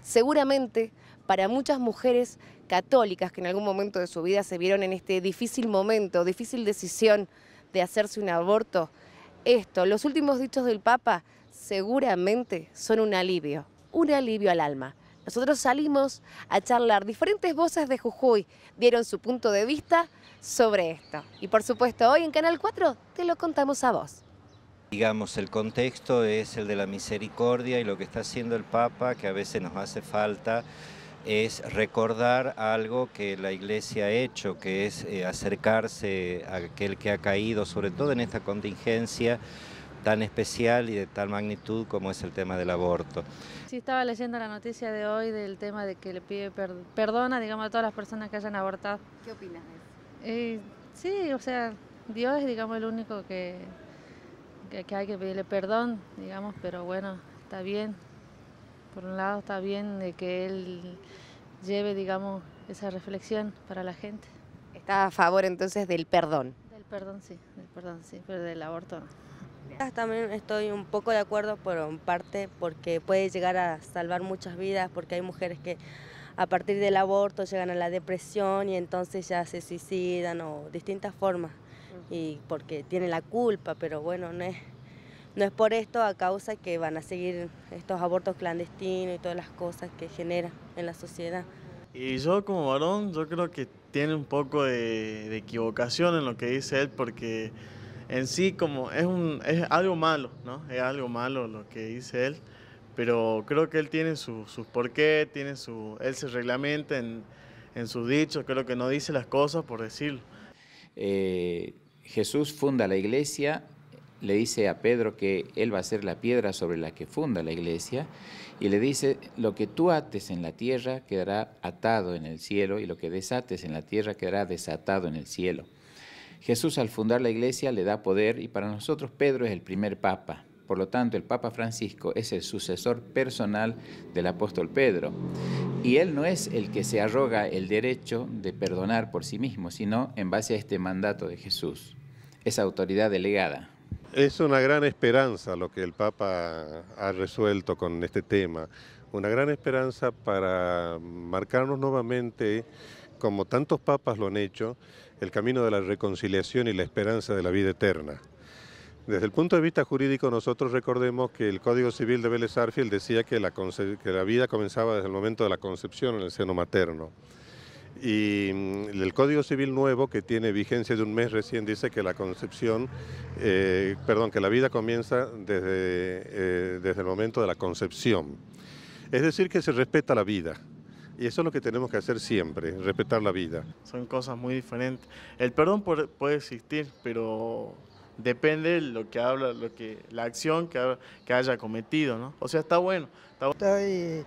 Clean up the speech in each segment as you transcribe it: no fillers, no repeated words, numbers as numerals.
Seguramente para muchas mujeres católicas que en algún momento de su vida se vieron en este difícil momento, difícil decisión de hacerse un aborto, los últimos dichos del Papa, seguramente son un alivio al alma. Nosotros salimos a charlar, diferentes voces de Jujuy dieron su punto de vista sobre esto. Y por supuesto, hoy en Canal 4 te lo contamos a vos. Digamos, el contexto es el de la misericordia y lo que está haciendo el Papa, que a veces nos hace falta, es recordar algo que la Iglesia ha hecho, que es acercarse a aquel que ha caído, sobre todo en esta contingencia tan especial y de tal magnitud como es el tema del aborto. Sí, estaba leyendo la noticia de hoy del tema de que le pide perdona, digamos, a todas las personas que hayan abortado. ¿Qué opinas de eso? Sí, o sea, Dios es, digamos, el único que hay que pedirle perdón, digamos, pero bueno, está bien. Por un lado está bien de que Él lleve, digamos, esa reflexión para la gente. ¿Está a favor entonces del perdón? Del perdón sí, pero del aborto no. También estoy un poco de acuerdo por en parte porque puede llegar a salvar muchas vidas, porque hay mujeres que a partir del aborto llegan a la depresión y entonces ya se suicidan o distintas formas, y porque tienen la culpa, pero bueno, no es por esto a causa que van a seguir estos abortos clandestinos y todas las cosas que generan en la sociedad. Y yo como varón, yo creo que tiene un poco de equivocación en lo que dice él, porque en sí como es algo malo, ¿no? Es algo malo lo que dice él, pero creo que él tiene sus porqué, él se reglamenta en sus dichos, creo que no dice las cosas por decirlo. Jesús funda la iglesia, le dice a Pedro que él va a ser la piedra sobre la que funda la iglesia, y le dice, lo que tú ates en la tierra quedará atado en el cielo, y lo que desates en la tierra quedará desatado en el cielo. Jesús al fundar la iglesia le da poder, y para nosotros Pedro es el primer papa. Por lo tanto, el Papa Francisco es el sucesor personal del apóstol Pedro. Y él no es el que se arroga el derecho de perdonar por sí mismo, sino en base a este mandato de Jesús, esa autoridad delegada. Es una gran esperanza lo que el Papa ha resuelto con este tema, una gran esperanza para marcarnos nuevamente, como tantos papas lo han hecho, el camino de la reconciliación y la esperanza de la vida eterna. Desde el punto de vista jurídico, nosotros recordemos que el Código Civil de Vélez Sarsfield decía que la vida comenzaba desde el momento de la concepción en el seno materno. Y el Código Civil nuevo, que tiene vigencia de un mes recién, dice que la concepción, que la vida comienza desde el momento de la concepción. Es decir, que se respeta la vida. Y eso es lo que tenemos que hacer siempre, respetar la vida. Son cosas muy diferentes. El perdón puede existir, pero depende de lo que habla, la acción que haya cometido, ¿no? O sea, está bueno. Estoy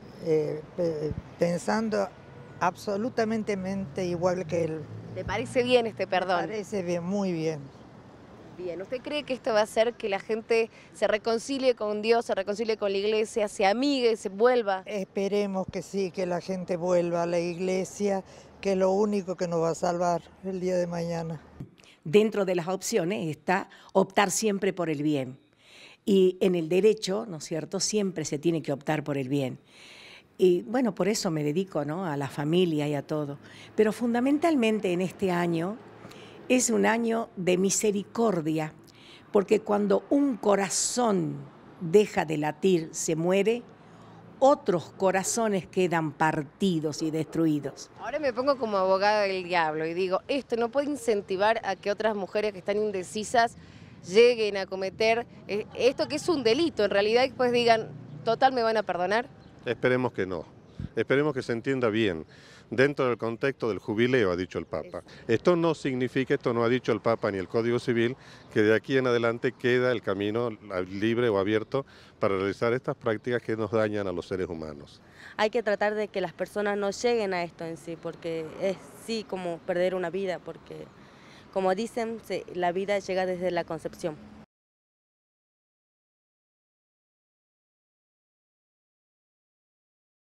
pensando absolutamente igual que él. ¿Le parece bien este perdón? Me parece bien, muy bien. Bien, ¿usted cree que esto va a hacer que la gente se reconcilie con Dios, se reconcilie con la iglesia, se amigue, se vuelva? Esperemos que sí, que la gente vuelva a la iglesia, que es lo único que nos va a salvar el día de mañana. Dentro de las opciones está optar siempre por el bien. Y en el derecho, ¿no es cierto?, siempre se tiene que optar por el bien. Y bueno, por eso me dedico, ¿no?, a la familia y a todo. Pero fundamentalmente en este año es un año de misericordia, porque cuando un corazón deja de latir, se muere, otros corazones quedan partidos y destruidos. Ahora me pongo como abogada del diablo y digo, esto no puede incentivar a que otras mujeres que están indecisas lleguen a cometer esto, que es un delito, en realidad, y después digan, total, ¿me van a perdonar? Esperemos que no. Esperemos que se entienda bien, dentro del contexto del jubileo, ha dicho el Papa. Esto no significa, esto no ha dicho el Papa ni el Código Civil, que de aquí en adelante queda el camino libre o abierto para realizar estas prácticas que nos dañan a los seres humanos. Hay que tratar de que las personas no lleguen a esto en sí, porque es sí como perder una vida, porque como dicen, la vida llega desde la concepción.